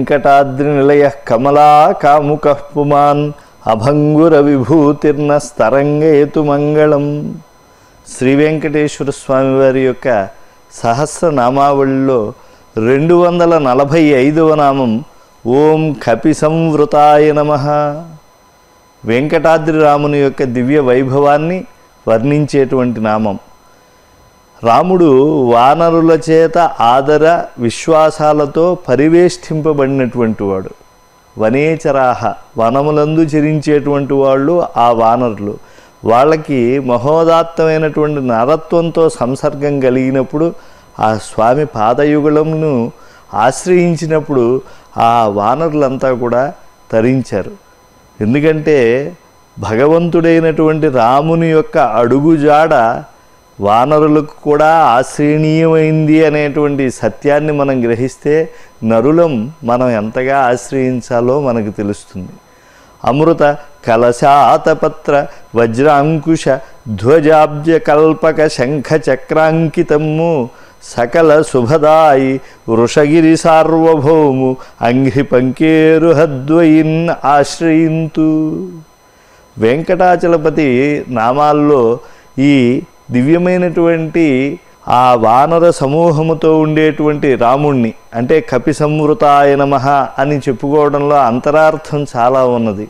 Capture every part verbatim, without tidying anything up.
వెంకటాద్రి నిలయ కమలా కాముక పుమాన్ అభంగుర విభూతిర్న స్తరంగేతు మంగళం. శ్రీ వెంకటేశ్వర స్వామి వారి యొక్క సహస్రనామావళిలో రెండు వందల నలభై ఐదవ నామం ఓం కపి సంవృతాయ నమః. వెంకటాద్రి రాముని యొక్క దివ్య వైభవాన్ని వర్ణించేటువంటి నామం. రాముడు వానరుల చేత ఆదర విశ్వాసాలతో పరివేష్టింపబడినటువంటి వాడు. వనేచరాహ, వనములందు చెరించేటువంటి వాళ్ళు ఆ వానరులు. వాళ్ళకి మహోదాత్తమైనటువంటి నరత్వంతో సంసర్గం కలిగినప్పుడు ఆ స్వామి పాదయుగళమును ఆశ్రయించినప్పుడు ఆ వానరులంతా కూడా తరించారు. ఎందుకంటే భగవంతుడైనటువంటి రాముని యొక్క అడుగుజాడ వానరులకు కూడా ఆశ్రయణీయమైంది అనేటువంటి సత్యాన్ని మనం గ్రహిస్తే నరులం మనం ఎంతగా ఆశ్రయించాలో మనకు తెలుస్తుంది. అమృత కలశాతపత్ర వజ్రాంకుశ ధ్వజాబ్జ కల్పక శంఖ చక్రాంకితము సకల శుభదాయి వృషగిరి సార్వభౌము అంఘ్రి పంకేరు హద్వయిన్ ఆశ్రయింతు. వెంకటాచలపతి నామాల్లో ఈ దివ్యమైనటువంటి ఆ వానర సమూహముతో ఉండేటువంటి రాముణ్ణి అంటే కపి సంవృతాయ నమః అని చెప్పుకోవడంలో అంతరార్థం చాలా ఉన్నది.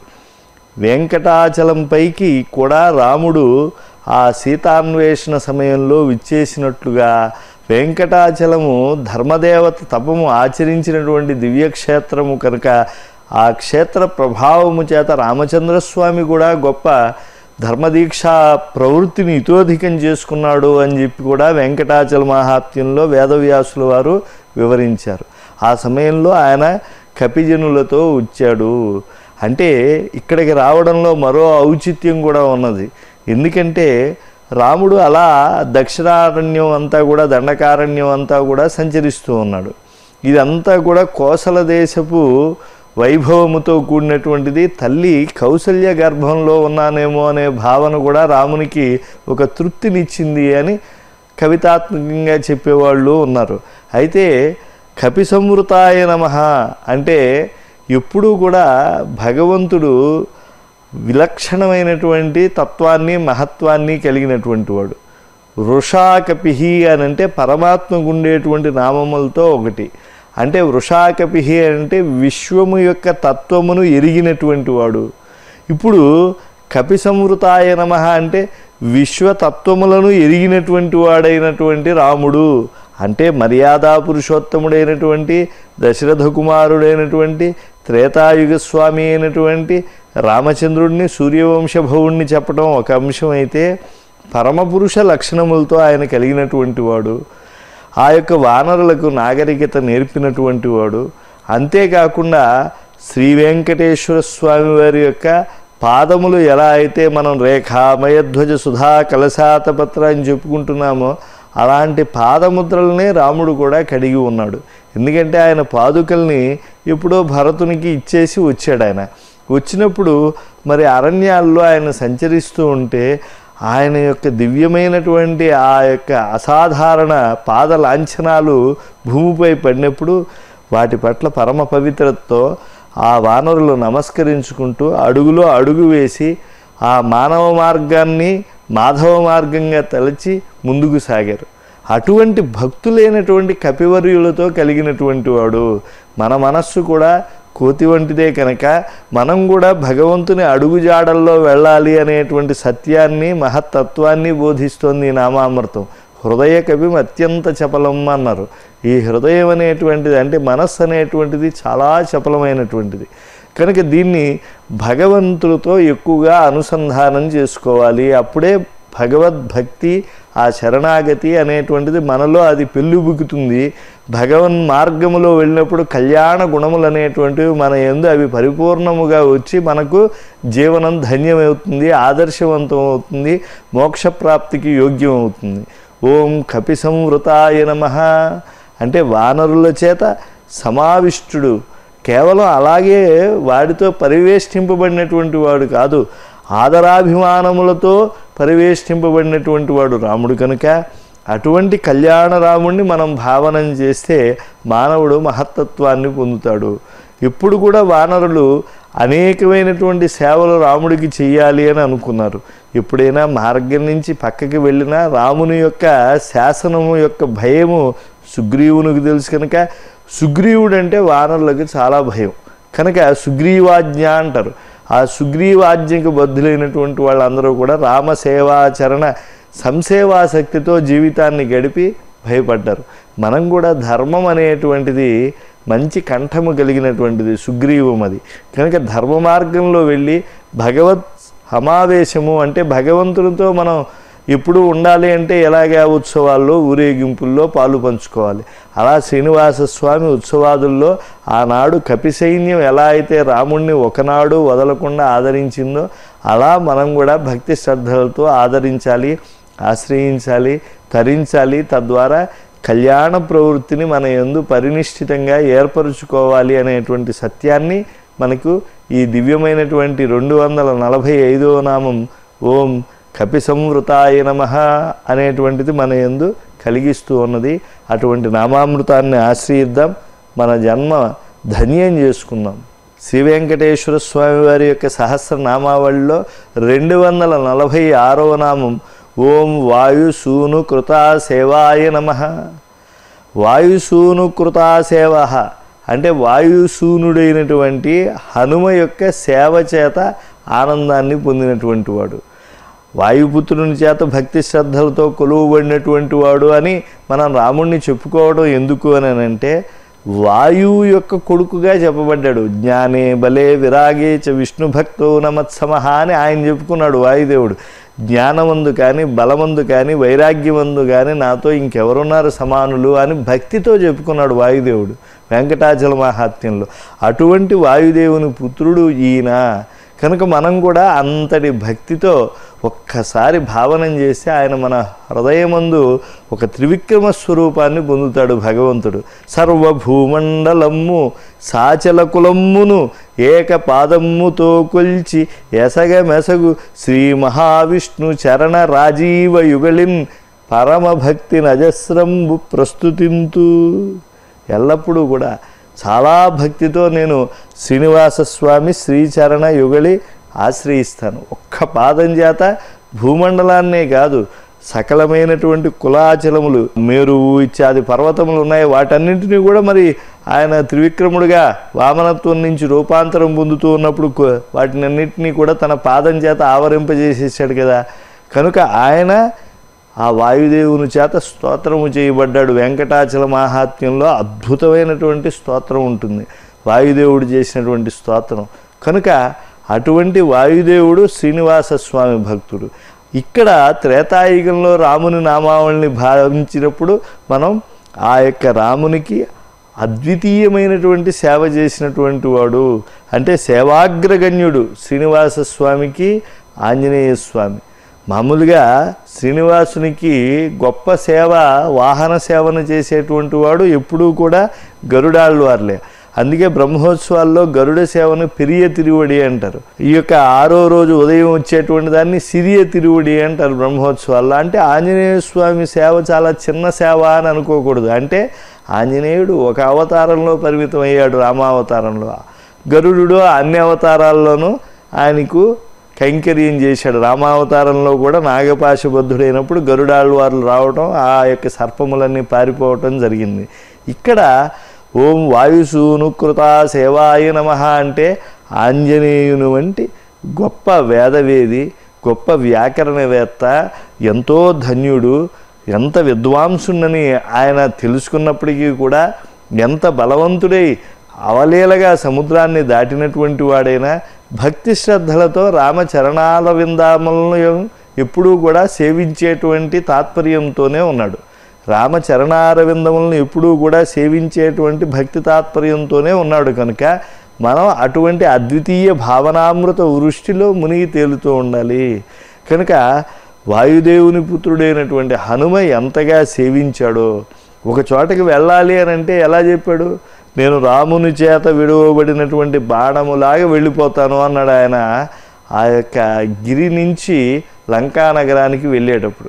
వెంకటాచలం పైకి కూడా రాముడు ఆ సీతాన్వేషణ సమయంలో విచ్చేసినట్లుగా వెంకటాచలము ధర్మదేవత తపము ఆచరించినటువంటి దివ్యక్షేత్రము కనుక ఆ క్షేత్ర ప్రభావము చేత రామచంద్రస్వామి కూడా గొప్ప ధర్మదీక్షా ప్రవృత్తిని ఇతోధికం చేసుకున్నాడు అని చెప్పి కూడా వెంకటాచల మహాత్మ్యంలో వేదవ్యాసుల వారు వివరించారు. ఆ సమయంలో ఆయన కపిజనులతో వచ్చాడు అంటే ఇక్కడికి రావడంలో మరో ఔచిత్యం కూడా ఉన్నది. ఎందుకంటే రాముడు అలా దక్షిణారణ్యం అంతా కూడా దండకారణ్యం అంతా కూడా సంచరిస్తూ ఉన్నాడు. ఇదంతా కూడా కోసల దేశపు వైభవముతో కూడినటువంటిది. తల్లి కౌసల్య గర్భంలో ఉన్నానేమో అనే భావన కూడా రామునికి ఒక తృప్తినిచ్చింది అని కవితాత్మకంగా చెప్పేవాళ్ళు ఉన్నారు. అయితే కపి సంవృతాయ నమః అంటే ఎప్పుడూ కూడా భగవంతుడు విలక్షణమైనటువంటి తత్వాన్ని మహత్వాన్ని కలిగినటువంటి వాడు. వృషాకపిహి అని అంటే పరమాత్మకు ఉండేటువంటి నామములతో ఒకటి. అంటే వృషాకపిహి అంటే విశ్వము యొక్క తత్వమును ఎరిగినటువంటి వాడు. ఇప్పుడు కపి సంవృతాయ నమః అంటే విశ్వతత్వములను ఎరిగినటువంటి వాడైనటువంటి రాముడు అంటే మర్యాదా పురుషోత్తముడైనటువంటి దశరథ కుమారుడైనటువంటి త్రేతాయుగ స్వామి అయినటువంటి రామచంద్రుడిని సూర్యవంశభవుణ్ణి చెప్పడం ఒక అంశం అయితే పరమపురుష లక్షణములతో ఆయన కలిగినటువంటి వాడు. ఆ యొక్క వానరులకు నాగరికత నేర్పినటువంటి వాడు. అంతేకాకుండా శ్రీ వెంకటేశ్వర స్వామి వారి యొక్క పాదములు ఎలా అయితే మనం రేఖామయధ్వజ సుధా కలశాతపత్ర అని చెప్పుకుంటున్నామో అలాంటి పాదముద్రలనే రాముడు కూడా కడిగి ఉన్నాడు. ఎందుకంటే ఆయన పాదుకల్ని ఎప్పుడో భరతునికి ఇచ్చేసి వచ్చాడు. ఆయన వచ్చినప్పుడు మరి అరణ్యాల్లో ఆయన సంచరిస్తూ ఉంటే ఆయన యొక్క దివ్యమైనటువంటి ఆ యొక్క అసాధారణ పాద లాంఛనాలు భూమిపై పడినప్పుడు వాటి పట్ల పరమ పవిత్రతతో ఆ వానరులు నమస్కరించుకుంటూ అడుగులో అడుగు వేసి ఆ మానవ మార్గాన్ని మాధవ మార్గంగా తలచి ముందుకు సాగారు. అటువంటి భక్తులైనటువంటి కపివర్యులతో కలిగినటువంటి వాడు. మన మనస్సు కూడా కోతి వంటిదే కనుక మనం కూడా భగవంతుని అడుగుజాడల్లో వెళ్ళాలి అనేటువంటి సత్యాన్ని మహత్తత్వాన్ని బోధిస్తోంది ఈ నామామృతం. హృదయ కవిం అత్యంత చపలం అన్నారు. ఈ హృదయం అనేటువంటిది అంటే మనస్సు అనేటువంటిది చాలా చపలమైనటువంటిది కనుక దీన్ని భగవంతుడితో ఎక్కువగా అనుసంధానం చేసుకోవాలి. అప్పుడే భగవద్భక్తి ఆ శరణాగతి అనేటువంటిది మనలో అది పెళ్ళుబుకుతుంది. భగవన్ మార్గములో వెళ్ళినప్పుడు కళ్యాణ గుణములు అనేటువంటివి మన యందు అవి పరిపూర్ణముగా వచ్చి మనకు జీవనం ధన్యమవుతుంది, ఆదర్శవంతం అవుతుంది, మోక్షప్రాప్తికి యోగ్యం అవుతుంది. ఓం కపి సంవృతాయ నమః అంటే వానరుల చేత సమావిష్టుడు. కేవలం అలాగే వాడితో పరివేష్టింపబడినటువంటి వాడు కాదు, ఆదరాభిమానములతో పరివేష్టింపబడినటువంటి వాడు రాముడు కనుక అటువంటి కళ్యాణ రాముడిని మనం భావనం చేస్తే మానవుడు మహత్తత్వాన్ని పొందుతాడు. ఎప్పుడు కూడా వానరులు అనేకమైనటువంటి సేవలు రాముడికి చేయాలి అని అనుకున్నారు. ఎప్పుడైనా మార్గం నుంచి పక్కకి వెళ్ళినా రాముని యొక్క శాసనము యొక్క భయము సుగ్రీవునికి తెలుసు కనుక సుగ్రీవుడు అంటే వానరులకు చాలా భయం కనుక సుగ్రీవాజ్ఞ అంటారు. ఆ సుగ్రీవాజ్ఞకు బద్ధులైనటువంటి వాళ్ళందరూ కూడా రామసేవాచరణ సంసేవాసక్తితో జీవితాన్ని గడిపి భయపడ్డారు. మనం కూడా ధర్మం అనేటువంటిది మంచి కంఠము కలిగినటువంటిది, సుగ్రీవం అది కనుక ధర్మ మార్గంలో వెళ్ళి భగవత్ సమావేశము అంటే భగవంతునితో మనం ఎప్పుడు ఉండాలి అంటే ఎలాగా ఉత్సవాల్లో ఊరేగింపుల్లో పాలు పంచుకోవాలి. అలా శ్రీనివాస స్వామి ఉత్సవాదుల్లో ఆనాడు కపి సైన్యం ఎలా అయితే రాముణ్ణి ఒకనాడు వదలకుండా ఆదరించిందో అలా మనం కూడా భక్తి శ్రద్ధలతో ఆదరించాలి, ఆశ్రయించాలి, తరించాలి. తద్వారా కళ్యాణ ప్రవృత్తిని మన యందు పరినిష్ఠితంగా ఏర్పరుచుకోవాలి అనేటువంటి సత్యాన్ని మనకు ఈ దివ్యమైనటువంటి రెండు వందల నలభై ఐదవ నామం ఓం కపి సంవృతాయ నమః అనేటువంటిది మన యందు కలిగిస్తూ ఉన్నది. అటువంటి నామామృతాన్ని ఆశ్రయిద్దాం, మన జన్మ ధన్యం చేసుకుందాం. శ్రీ వెంకటేశ్వర స్వామి వారి యొక్క సహస్రనామావళిలో రెండు వందల నలభై ఆరవ నామం ఓం వాయుసూను కృతా సేవాయ నమః. వాయుసూను కృతా సేవ అంటే వాయుసూనుడైనటువంటి హనుమ యొక్క సేవ చేత ఆనందాన్ని పొందినటువంటి వాడు, వాయుపుత్రుని చేత భక్తి శ్రద్ధలతో కొలువబడినటువంటి వాడు అని మనం రాముణ్ణి చెప్పుకోవడం ఎందుకు అని అంటే వాయువు యొక్క కొడుకుగా చెప్పబడ్డాడు. జ్ఞానే బలే విరాగే చ విష్ణు భక్తో నమత్సమహ అని ఆయన చెప్పుకున్నాడు వాయుదేవుడు. జ్ఞానమందు కానీ బలమందు కానీ వైరాగ్యమందు కానీ నాతో ఇంకెవరున్నారు సమానులు అని భక్తితో చెప్పుకున్నాడు వాయుదేవుడు వెంకటాచల మహాత్మ్యంలో. అటువంటి వాయుదేవుని పుత్రుడు ఈయన కనుక మనం కూడా అంతటి భక్తితో ఒక్కసారి భావనం చేస్తే ఆయన మన హృదయమందు ఒక త్రివిక్రమ స్వరూపాన్ని పొందుతాడు భగవంతుడు. సర్వభూమండలమ్ము సాచల కులమ్మును ఏక పాదమ్ముతో కొల్చి ఎసగ మెసగు శ్రీ మహావిష్ణు చరణ రాజీవ యుగళిన్ పరమభక్తి నజస్రంబు ప్రస్తుతింతు. ఎల్లప్పుడూ కూడా చాలా భక్తితో నేను శ్రీనివాసస్వామి శ్రీచరణ యుగళి ఆశ్రయిస్తాను. ఒక్క పాదం చేత భూమండలాన్నే కాదు సకలమైనటువంటి కులాచలములు మేరువు ఇత్యాది పర్వతములు ఉన్నాయి వాటన్నింటినీ కూడా మరి ఆయన త్రివిక్రముడిగా వామనత్వం నుంచి రూపాంతరం పొందుతూ ఉన్నప్పుడు వాటిని అన్నింటినీ కూడా తన పాదం చేత ఆవరింపజేసేసాడు కదా. కనుక ఆయన ఆ వాయుదేవుని చేత స్తోత్రము చేయబడ్డాడు. వెంకటాచల మహాత్మ్యంలో అద్భుతమైనటువంటి స్తోత్రం ఉంటుంది, వాయుదేవుడు చేసినటువంటి స్తోత్రం. కనుక అటువంటి వాయుదేవుడు శ్రీనివాస స్వామి భక్తుడు. ఇక్కడ త్రేతాయుగంలో రాముని నామావళిని భావించినప్పుడు మనం ఆ యొక్క రామునికి అద్వితీయమైనటువంటి సేవ చేసినటువంటి వాడు అంటే సేవాగ్రగణ్యుడు శ్రీనివాస స్వామికి ఆంజనేయ స్వామి. మామూలుగా శ్రీనివాసునికి గొప్ప సేవ వాహన సేవను చేసేటువంటి వాడు ఎప్పుడూ కూడా గరుడాళ్వార్లే. అందుకే బ్రహ్మోత్సవాల్లో గరుడ సేవను పెరియ తిరువడి అంటారు. ఈ యొక్క ఆరో రోజు ఉదయం వచ్చేటువంటి దాన్ని సిరియ తిరువడి అంటారు బ్రహ్మోత్సవాల్లో. అంటే ఆంజనేయ స్వామి సేవ చాలా చిన్న సేవ అని అనుకోకూడదు. అంటే ఆంజనేయుడు ఒక అవతారంలో పరిమితం అయ్యాడు రామావతారంలో, గరుడు అన్ని అవతారాల్లోనూ ఆయనకు కైంకర్యం చేశాడు. రామావతారంలో కూడా నాగపాశబద్ధుడైనప్పుడు గరుడాళ్వార్లు రావటం ఆ యొక్క సర్పములన్నీ పారిపోవటం జరిగింది. ఇక్కడ ఓం వాయుసూను కృతా సేవాయ నమః అంటే ఆంజనేయుని వంటి గొప్ప వేదవేది, గొప్ప వ్యాకరణవేత్త, ఎంతో ధన్యుడు, ఎంత విద్వాంసునని ఆయన తెలుసుకున్నప్పటికీ కూడా ఎంత బలవంతుడై అవలీలగా సముద్రాన్ని దాటినటువంటి వాడైనా భక్తి శ్రద్ధలతో రామచరణాల విందామలను ఎప్పుడూ కూడా సేవించేటువంటి తాత్పర్యంతోనే ఉన్నాడు. రామచరణారవిందములను ఎప్పుడూ కూడా సేవించేటువంటి భక్తి తాత్పర్యంతోనే ఉన్నాడు. కనుక మనం అటువంటి అద్వితీయ భావనామృత వృష్టిలో మునిగి తేలుతూ ఉండాలి. కనుక వాయుదేవుని పుత్రుడైనటువంటి హనుమ ఎంతగా సేవించాడో, ఒక చోటకి వెళ్ళాలి అని అంటే ఎలా చెప్పాడు, నేను రాముని చేత విడువబడినటువంటి బాణములాగా వెళ్ళిపోతాను అన్నాడు ఆయన. ఆ యొక్క గిరి నుంచి లంకా నగరానికి వెళ్ళేటప్పుడు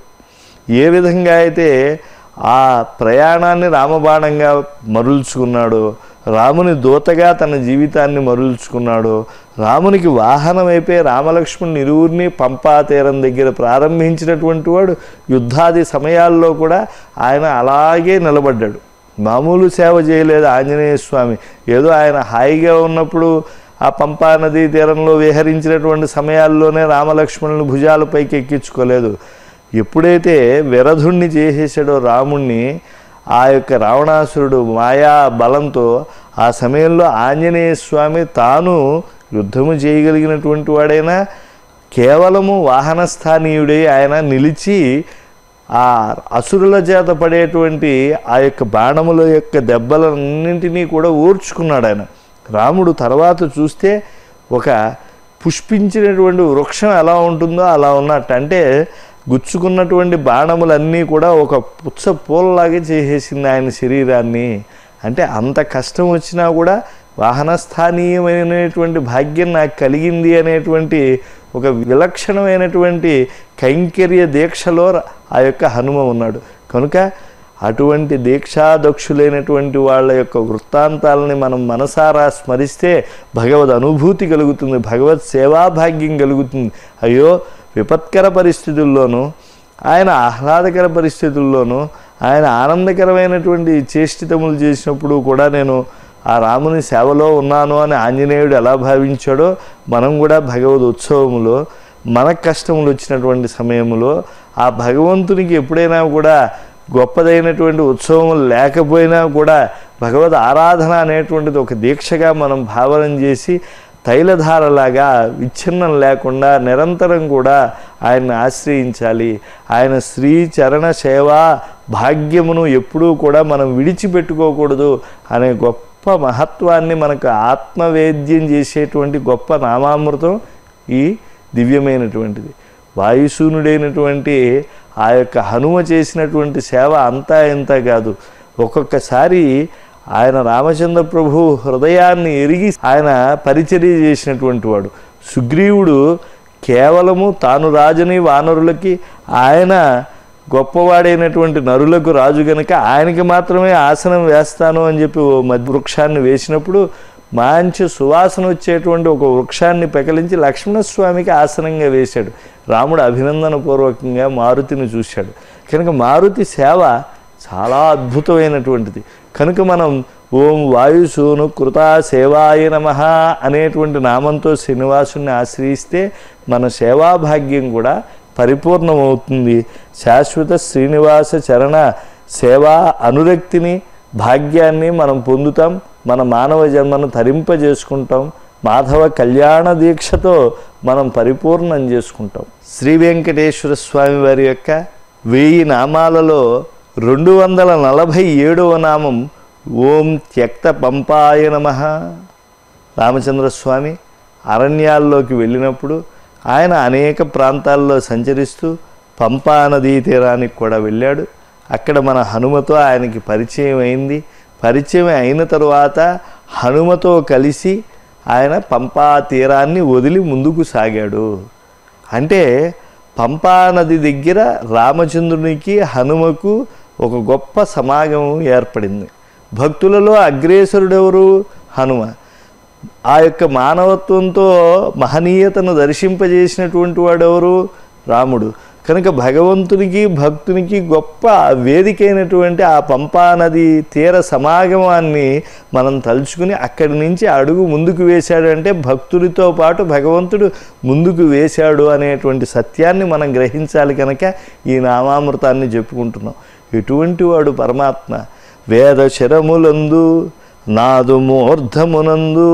ఏ విధంగా అయితే ఆ ప్రయాణాన్ని రామబాణంగా మరుల్చుకున్నాడో, రాముని దూతగా తన జీవితాన్ని మరుల్చుకున్నాడో, రామునికి వాహనమైపోయి రామలక్ష్మణుని ఇరువురిని పంపా తీరం దగ్గర ప్రారంభించినటువంటి వాడు యుద్ధాది సమయాల్లో కూడా ఆయన అలాగే నిలబడ్డాడు. మామూలు సేవ చేయలేదు ఆంజనేయ స్వామి. ఏదో ఆయన హాయిగా ఉన్నప్పుడు ఆ పంపా నదీ తీరంలో విహరించినటువంటి సమయాల్లోనే రామలక్ష్మణుని భుజాలపైకి ఎక్కించుకోలేదు. ఎప్పుడైతే విరధుణ్ణి చేసేసాడో రాముణ్ణి, ఆ యొక్క రావణాసురుడు మాయా బలంతో, ఆ సమయంలో ఆంజనేయ స్వామి తాను యుద్ధము చేయగలిగినటువంటి వాడైనా కేవలము వాహనస్థానీయుడై ఆయన నిలిచి ఆ అసురుల చేత పడేటువంటి ఆ యొక్క బాణముల యొక్క దెబ్బలన్నింటినీ కూడా ఓర్చుకున్నాడు ఆయన. రాముడు తర్వాత చూస్తే ఒక పుష్పించినటువంటి వృక్షం ఎలా ఉంటుందో అలా ఉన్నట్టు, అంటే గుచ్చుకున్నటువంటి బాణములన్నీ కూడా ఒక పుచ్చ పూలలాగే చేసేసింది ఆయన శరీరాన్ని. అంటే అంత కష్టం వచ్చినా కూడా వాహనస్థానీయమైనటువంటి భాగ్యం నాకు కలిగింది అనేటువంటి ఒక విలక్షణమైనటువంటి కైంకర్య దీక్షలో ఆ యొక్క హనుమ ఉన్నాడు. కనుక అటువంటి దీక్షాదక్షులైనటువంటి వాళ్ళ యొక్క వృత్తాంతాలని మనం మనసారా స్మరిస్తే భగవద్ అనుభూతి కలుగుతుంది, భగవత్ సేవాభాగ్యం కలుగుతుంది. అయ్యో, విపత్కర పరిస్థితుల్లోనూ ఆయన ఆహ్లాదకర పరిస్థితుల్లోనూ ఆయన ఆనందకరమైనటువంటి చేష్టితములు చేసినప్పుడు కూడా నేను ఆ రాముని సేవలో ఉన్నాను అని ఆంజనేయుడు ఎలా భావించాడో, మనం కూడా భగవద్ ఉత్సవములో మన కష్టములు వచ్చినటువంటి సమయంలో ఆ భగవంతునికి ఎప్పుడైనా కూడా గొప్పదైనటువంటి ఉత్సవములు లేకపోయినా కూడా భగవద్ ఆరాధన అనేటువంటిది ఒక దీక్షగా మనం భావన చేసి తైలధారలాగా విచ్ఛిన్నం లేకుండా నిరంతరం కూడా ఆయన్ని ఆశ్రయించాలి. ఆయన శ్రీచరణ సేవా భాగ్యమును ఎప్పుడూ కూడా మనం విడిచిపెట్టుకోకూడదు అనే గొప్ప మహత్వాన్ని మనకు ఆత్మవేద్యం చేసేటువంటి గొప్ప నామామృతం ఈ దివ్యమైనటువంటిది. వాయుసూనుడైనటువంటి ఆ యొక్క హనుమ చేసినటువంటి సేవ అంతా ఇంత కాదు. ఒక్కొక్కసారి ఆయన రామచంద్ర ప్రభు హృదయాన్ని ఎరిగి ఆయన పరిచర్య చేసినటువంటి వాడు. సుగ్రీవుడు కేవలము తాను రాజుని వానరులకి, ఆయన గొప్పవాడైనటువంటి నరులకు రాజు గనుక ఆయనకి మాత్రమే ఆసనం వేస్తాను అని చెప్పి ఓ మధ్య వృక్షాన్ని వేసినప్పుడు మంచి సువాసన వచ్చేటువంటి ఒక వృక్షాన్ని పెకలించి లక్ష్మణస్వామికి ఆసనంగా వేశాడు. రాముడు అభినందనపూర్వకంగా మారుతిని చూశాడు. కనుక మారుతి సేవ చాలా అద్భుతమైనటువంటిది. కనుక మనం ఓం వాయుసూను కృతా సేవాయ నమః అనేటువంటి నామంతో శ్రీనివాసుని ఆశ్రయిస్తే మన సేవాభాగ్యం కూడా పరిపూర్ణమవుతుంది. శాశ్వత శ్రీనివాస చరణ సేవా అనురక్తిని భాగ్యాన్ని మనం పొందుతాం. మన మానవ జన్మను తరింపజేసుకుంటాం. మాధవ కళ్యాణ దీక్షతో మనం పరిపూర్ణం చేసుకుంటాం. శ్రీ వెంకటేశ్వర స్వామి వారి యొక్క వెయ్యి నామాలలో రెండు వందల నలభై ఏడవ నామం ఓం త్యక్త పంపాయ నమః. రామచంద్రస్వామి అరణ్యాల్లోకి వెళ్ళినప్పుడు ఆయన అనేక ప్రాంతాల్లో సంచరిస్తూ పంపా నదీ తీరానికి కూడా వెళ్ళాడు. అక్కడ మన హనుమతో ఆయనకి పరిచయం అయింది. పరిచయం అయిన తరువాత హనుమతో కలిసి ఆయన పంపా తీరాన్ని వదిలి ముందుకు సాగాడు. అంటే పంపా నది దగ్గర రామచంద్రునికి హనుమకు ఒక గొప్ప సమాగమం ఏర్పడింది. భక్తులలో అగ్రేసరుడెవరు? హనుమ. ఆ యొక్క మానవత్వంతో మహనీయతను దర్శింపజేసినటువంటి వాడెవరు? రాముడు. కనుక భగవంతునికి భక్తునికి గొప్ప వేదికైనటువంటి ఆ పంపా నది తీర సమాగమాన్ని మనం తలుచుకుని అక్కడి నుంచి అడుగు ముందుకు వేశాడంటే భక్తుడితో పాటు భగవంతుడు ముందుకు వేశాడు అనేటువంటి సత్యాన్ని మనం గ్రహించాలి. కనుక ఈ నామామృతాన్ని చెప్పుకుంటున్నాం. ఎటువంటి వాడు పరమాత్మ? వేద శరములందు నాదు మూర్ధమునందు.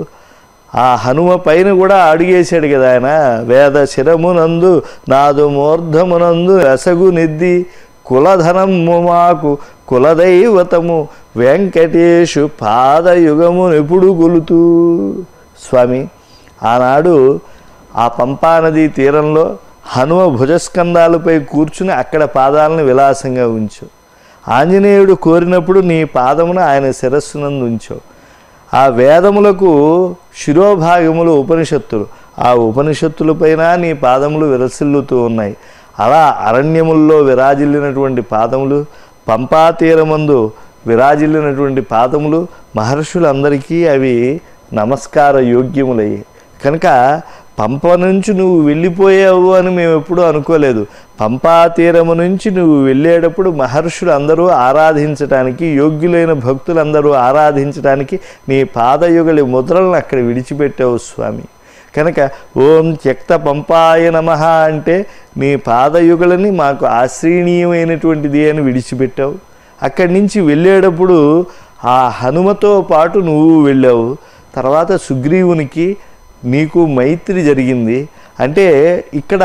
ఆ హనుమ పైన కూడా అడిగేశాడు కదా ఆయన. వేద శిరమునందు నాదు మూర్ధమునందు రసగు నిద్ది కులధనము మాకు కులదైవతము వెంకటేశు పాదయుగము ఎప్పుడు కొలుతూ. స్వామి, ఆనాడు ఆ పంపా నదీ తీరంలో హనుమ భుజస్కంధాలపై కూర్చుని అక్కడ పాదాలను విలాసంగా ఉంచు. ఆంజనేయుడు కోరినప్పుడు నీ పాదమును ఆయన శిరస్సునందు ఉంచావు. ఆ వేదములకు శిరోభాగములు ఉపనిషత్తులు. ఆ ఉపనిషత్తులపైన నీ పాదములు విరసిల్లుతూ ఉన్నాయి. అలా అరణ్యముల్లో విరాజిల్లినటువంటి పాదములు పంపా తీరమందు విరాజిల్లినటువంటి పాదములు మహర్షులందరికీ అవి నమస్కార యోగ్యములయ్యాయి. కనుక పంప నుంచి నువ్వు వెళ్ళిపోయావు అని మేము ఎప్పుడూ అనుకోలేదు. పంపా తీరము నుంచి నువ్వు వెళ్ళేటప్పుడు మహర్షులు అందరూ ఆరాధించటానికి, యోగ్యులైన భక్తులందరూ ఆరాధించడానికి నీ పాదయుగలి ముద్రలను అక్కడ విడిచిపెట్టావు స్వామి. కనుక ఓం త్యక్త పంపాయ నమః అంటే నీ పాదయుగలని మాకు ఆశ్రయణీయమైనటువంటిది అని విడిచిపెట్టావు. అక్కడి నుంచి వెళ్ళేటప్పుడు ఆ హనుమతో పాటు నువ్వు వెళ్ళావు. తర్వాత సుగ్రీవునికి నీకు మైత్రి జరిగింది. అంటే ఇక్కడ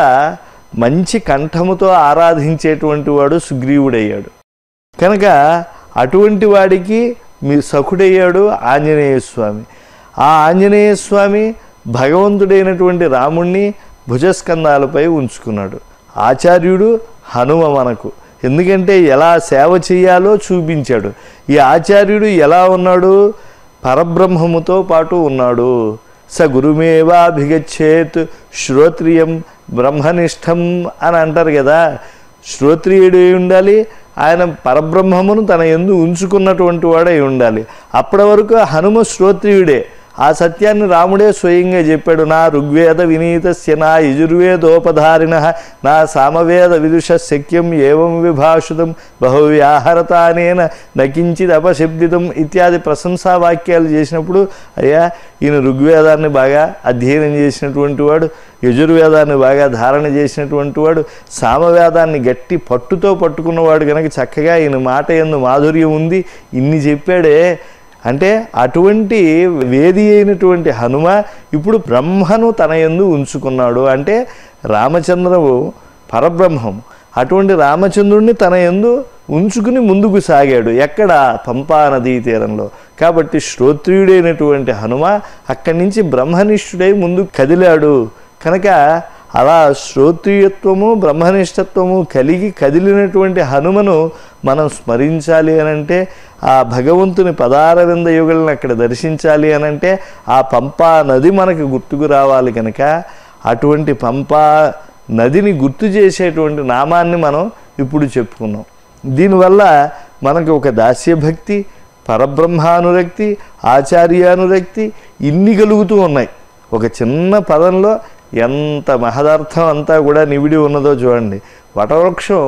మంచి కంఠముతో ఆరాధించేటువంటి వాడు సుగ్రీవుడయ్యాడు. కనుక అటువంటి వాడికి మీ సఖుడయ్యాడు ఆంజనేయ స్వామి. ఆ ఆంజనేయ స్వామి భగవంతుడైనటువంటి రాముణ్ణి భుజస్కంధాలపై ఉంచుకున్నాడు. ఆచార్యుడు హనుమ మనకు, ఎందుకంటే ఎలా సేవ చేయాలో చూపించాడు. ఈ ఆచార్యుడు ఎలా ఉన్నాడు? పరబ్రహ్మముతో పాటు ఉన్నాడు. స గురుమేవాభిగచ్చేత్ శ్రోత్రియం బ్రహ్మనిష్టం అని అంటారు కదా. శ్రోత్రియుడు ఉండాలి, ఆయన పరబ్రహ్మమును తన యందు ఉంచుకున్నటువంటి వాడై ఉండాలి. అప్పటి వరకు హనుమ శ్రోత్రియుడే. ఆ సత్యాన్ని రాముడే స్వయంగా చెప్పాడు. నా ఋగ్వేద వినీతస్య నా యజుర్వేదోపధారిణ నా సామవేద విదుష శక్యం ఏవం విభాషితం బహువ్యాహరతానేన నకించిత్ అపశబ్దితం ఇత్యాది ప్రశంసా వాక్యాలు చేసినప్పుడు అయ్యా ఈయన ఋగ్వేదాన్ని బాగా అధ్యయనం చేసినటువంటి వాడు, యజుర్వేదాన్ని బాగా ధారణ చేసినటువంటి వాడు, సామవేదాన్ని గట్టి పట్టుతో పట్టుకున్నవాడు కనుక చక్కగా ఈయన మాట యందు మాధుర్యం ఉంది, ఇన్ని చెప్పాడే అంటే అటువంటి వేది అయినటువంటి హనుమ ఇప్పుడు బ్రహ్మను తన యందు ఉంచుకున్నాడు. అంటే రామచంద్రము పరబ్రహ్మం, అటువంటి రామచంద్రుడిని తన యందు ఉంచుకుని ముందుకు సాగాడు. ఎక్కడ? పంపా నదీ తీరంలో. కాబట్టి శ్రోత్రియుడైనటువంటి హనుమ అక్కడి నుంచి బ్రహ్మనిష్ఠుడై ముందుకు కదిలాడు. కనుక అలా శ్రోత్రియత్వము బ్రహ్మనిష్టత్వము కలిగి కదిలినటువంటి హనుమను మనం స్మరించాలి అనంటే, ఆ భగవంతుని పదారవింద యుగలను అక్కడ దర్శించాలి అనంటే ఆ పంపా నది మనకు గుర్తుకు రావాలి. కనుక అటువంటి పంపా నదిని గుర్తు చేసేటువంటి నామాన్ని మనం ఇప్పుడు చెప్పుకున్నాం. దీనివల్ల మనకు ఒక దాస్యభక్తి, పరబ్రహ్మానురక్తి, ఆచార్యానురక్తి ఇన్ని కలుగుతూ ఉన్నాయి. ఒక చిన్న పదంలో ఎంత మహదార్థం అంతా కూడా నివిడి ఉన్నదో చూడండి. వటవృక్షం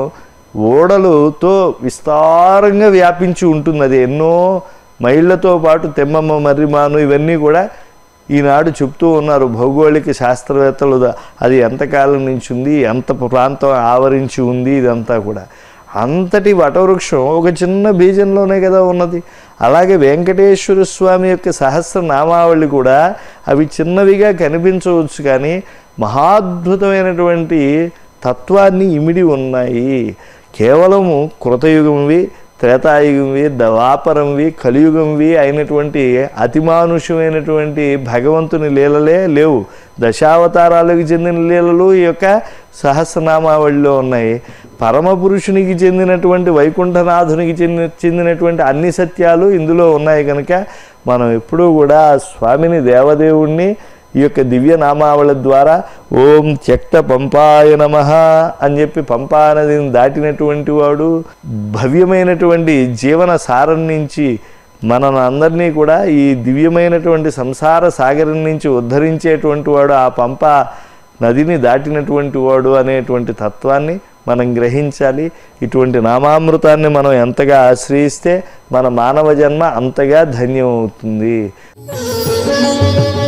ఓడలుతో విస్తారంగా వ్యాపించి ఉంటుంది. అది ఎన్నో మైళ్ళతో పాటు తెమ్మమ్మ మర్రిమాను ఇవన్నీ కూడా ఈనాడు చెప్తూ ఉన్నారు భౌగోళిక శాస్త్రవేత్తలు. అది ఎంతకాలం నుంచి ఉంది, ఎంత ప్రాంతం ఆవరించి ఉంది, ఇదంతా కూడా. అంతటి వటవృక్షం ఒక చిన్న బీజంలోనే కదా ఉన్నది. అలాగే వెంకటేశ్వర స్వామి యొక్క సహస్రనామావళి కూడా అవి చిన్నవిగా కనిపించవచ్చు, కానీ మహాద్భుతమైనటువంటి తత్వాన్ని ఇమిడి ఉన్నాయి. కేవలము కృతయుగంవి, త్రేతాయుగంవి, ద్వాపరంవి, కలియుగంవి అయినటువంటి అతిమానుషమైనటువంటి భగవంతుని లీలలే లేవు. దశావతారాలకు చెందిన లీలలు ఈ యొక్క సహస్రనామావళిలో ఉన్నాయి. పరమపురుషునికి చెందినటువంటి వైకుంఠనాథునికి చెందిన చెందినటువంటి అన్ని సత్యాలు ఇందులో ఉన్నాయి. కనుక మనం ఎప్పుడూ కూడా స్వామిని దేవదేవుణ్ణి ఈ యొక్క దివ్య నామావళి ద్వారా ఓం త్యక్త పంపాయ నమః అని చెప్పి పంపా నదిని దాటినటువంటి వాడు, భవ్యమైనటువంటి జీవన సారం నుంచి మన అందరినీ కూడా ఈ దివ్యమైనటువంటి సంసార సాగరం నుంచి ఉద్ధరించేటువంటి వాడు, ఆ పంపా నదిని దాటినటువంటి వాడు అనేటువంటి తత్వాన్ని మనం గ్రహించాలి. ఇటువంటి నామామృతాన్ని మనం ఎంతగా ఆశ్రయిస్తే మన మానవ జన్మ అంతగా ధన్యం అవుతుంది.